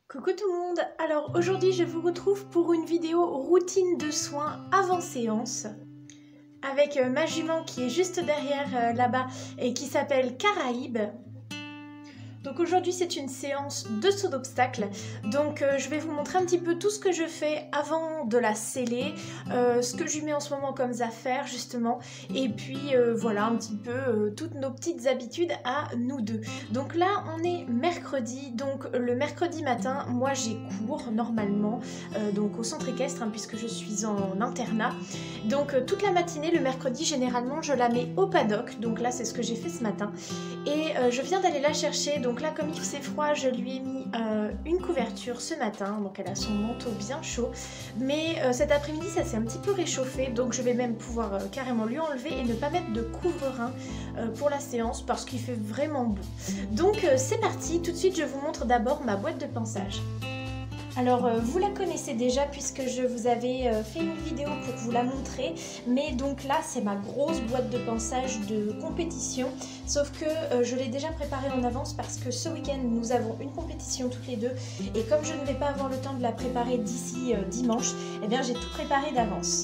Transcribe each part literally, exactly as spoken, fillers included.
Coucou tout le monde. Alors aujourd'hui je vous retrouve pour une vidéo routine de soins avant séance avec euh, ma jument qui est juste derrière euh, là-bas et qui s'appelle Caraïbe. Donc aujourd'hui c'est une séance de saut d'obstacle, donc euh, je vais vous montrer un petit peu tout ce que je fais avant de la sceller, euh, ce que je lui mets en ce moment comme affaires justement, et puis euh, voilà un petit peu euh, toutes nos petites habitudes à nous deux. Donc là on est mercredi, donc le mercredi matin moi j'ai cours normalement, euh, donc au centre équestre hein, puisque je suis en internat, donc euh, toute la matinée le mercredi généralement je la mets au paddock, donc là c'est ce que j'ai fait ce matin, et euh, je viens d'aller la chercher. Donc là comme il fait froid je lui ai mis euh, une couverture ce matin, donc elle a son manteau bien chaud, mais euh, cet après-midi ça s'est un petit peu réchauffé, donc je vais même pouvoir euh, carrément lui enlever et ne pas mettre de couvre-rein euh, pour la séance parce qu'il fait vraiment beau. Donc euh, c'est parti, tout de suite je vous montre d'abord ma boîte de pansage. Alors euh, vous la connaissez déjà puisque je vous avais euh, fait une vidéo pour vous la montrer, mais donc là c'est ma grosse boîte de pansage de compétition, sauf que euh, je l'ai déjà préparée en avance parce que ce week-end nous avons une compétition toutes les deux, et comme je ne vais pas avoir le temps de la préparer d'ici euh, dimanche, eh bien j'ai tout préparé d'avance.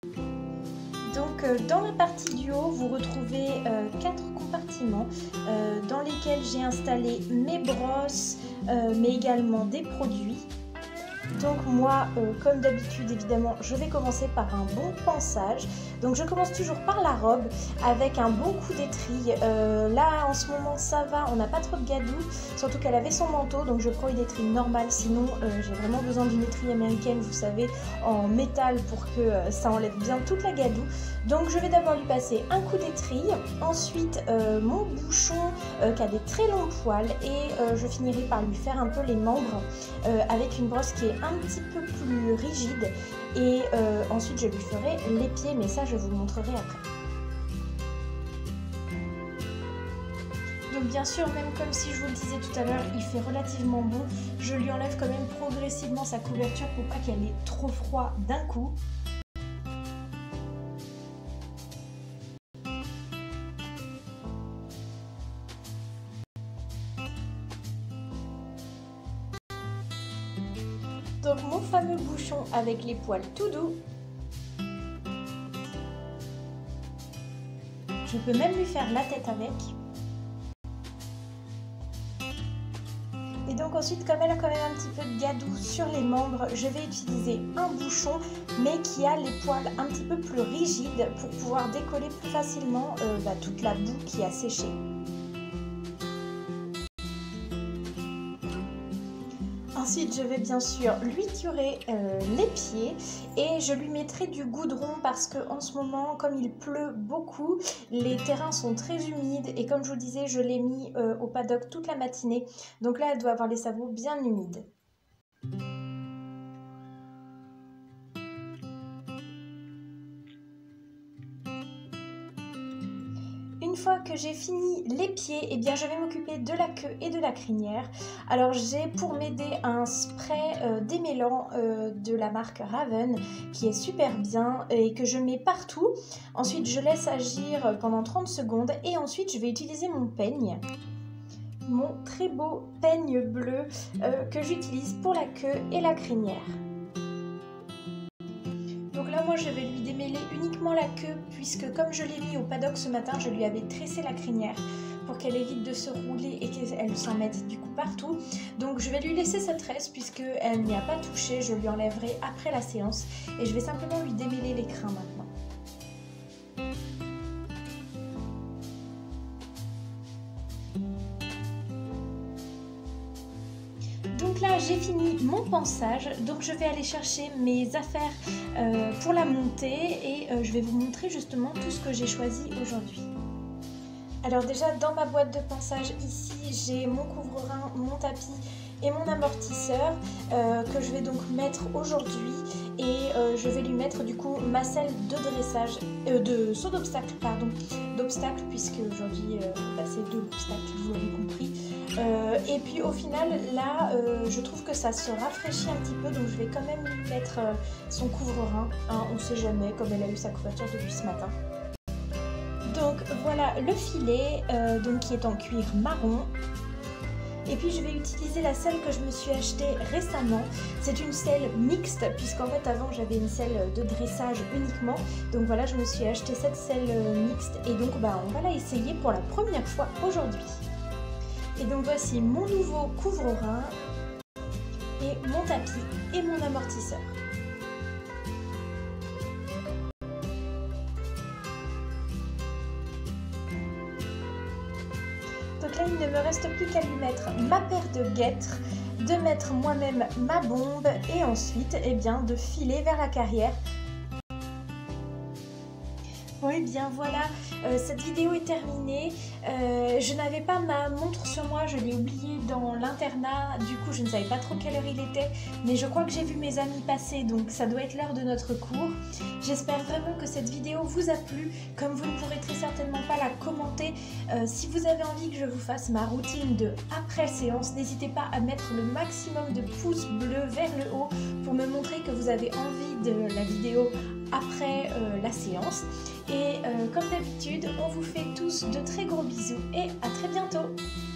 Donc euh, dans la partie du haut vous retrouvez euh, quatre compartiments euh, dans lesquels j'ai installé mes brosses euh, mais également des produits. Donc moi, euh, comme d'habitude évidemment, je vais commencer par un bon pansage. Donc je commence toujours par la robe avec un bon coup d'étrille. Euh, là en ce moment ça va, on n'a pas trop de gadoux, surtout qu'elle avait son manteau, donc je prends une étrille normale. Sinon euh, j'ai vraiment besoin d'une étrille américaine, vous savez, en métal pour que euh, ça enlève bien toute la gadoue. Donc je vais d'abord lui passer un coup d'étrille, ensuite euh, mon bouchon euh, qui a des très longs poils, et euh, je finirai par lui faire un peu les membres euh, avec une brosse qui est un petit peu plus rigide, et euh, ensuite je lui ferai les pieds, mais ça je vous le montrerai après. Donc bien sûr, même comme si je vous le disais tout à l'heure, il fait relativement bon, je lui enlève quand même progressivement sa couverture pour pas qu'elle ait trop froid d'un coup. Donc mon fameux bouchon avec les poils tout doux. Je peux même lui faire la tête avec. Et donc ensuite, comme elle a quand même un petit peu de gadoux sur les membres, je vais utiliser un bouchon mais qui a les poils un petit peu plus rigides pour pouvoir décoller plus facilement euh, bah, toute la boue qui a séché. Ensuite, je vais bien sûr lui curer euh, les pieds, et je lui mettrai du goudron parce que en ce moment, comme il pleut beaucoup, les terrains sont très humides, et comme je vous disais, je l'ai mis euh, au paddock toute la matinée. Donc là, elle doit avoir les sabots bien humides. Une fois que j'ai fini les pieds, eh bien je vais m'occuper de la queue et de la crinière. Alors j'ai pour m'aider un spray euh, démêlant euh, de la marque Raven qui est super bien et que je mets partout. Ensuite je laisse agir pendant trente secondes, et ensuite je vais utiliser mon peigne. Mon très beau peigne bleu euh, que j'utilise pour la queue et la crinière. Donc là moi je vais lui démêler uniquement la queue, puisque comme je l'ai mis au paddock ce matin, je lui avais tressé la crinière pour qu'elle évite de se rouler et qu'elle s'en mette du coup partout. Donc je vais lui laisser cette tresse puisqu'elle n'y a pas touché, je lui enlèverai après la séance, et je vais simplement lui démêler les crins maintenant. Donc là j'ai fini mon pansage, donc je vais aller chercher mes affaires euh, pour la monter, et euh, je vais vous montrer justement tout ce que j'ai choisi aujourd'hui. Alors déjà dans ma boîte de pansage ici j'ai mon couvre-rein, mon tapis et mon amortisseur euh, que je vais donc mettre aujourd'hui, et euh, je vais lui mettre du coup ma selle de dressage, euh, de saut d'obstacle pardon, d'obstacle puisque aujourd'hui euh, bah, c'est deux obstacles, vous l'avez compris. Euh, et puis au final là euh, je trouve que ça se rafraîchit un petit peu, donc je vais quand même lui mettre euh, son couvre-rein, hein, on sait jamais, comme elle a eu sa couverture depuis ce matin. Donc voilà le filet euh, donc, qui est en cuir marron. Et puis je vais utiliser la selle que je me suis achetée récemment. C'est une selle mixte, puisqu'en fait avant j'avais une selle de dressage uniquement. Donc voilà, je me suis acheté cette selle mixte et donc bah, on va la essayer pour la première fois aujourd'hui. Et donc voici mon nouveau couvre-rein et mon tapis et mon amortisseur. Donc là, il ne me reste plus qu'à lui mettre ma paire de guêtres, de mettre moi-même ma bombe et ensuite eh bien, de filer vers la carrière. Oui, bien voilà, euh, cette vidéo est terminée. Euh, je n'avais pas ma montre sur moi, je l'ai oubliée dans l'internat, du coup je ne savais pas trop quelle heure il était, mais je crois que j'ai vu mes amis passer, donc ça doit être l'heure de notre cours. J'espère vraiment que cette vidéo vous a plu, comme vous ne pourrez très certainement pas la commenter. Euh, si vous avez envie que je vous fasse ma routine de après séance, n'hésitez pas à mettre le maximum de pouces bleus vers le haut pour me montrer que vous avez envie de la vidéo après euh, la séance. Et euh, comme d'habitude, on vous fait tous de très gros bisous et à très bientôt.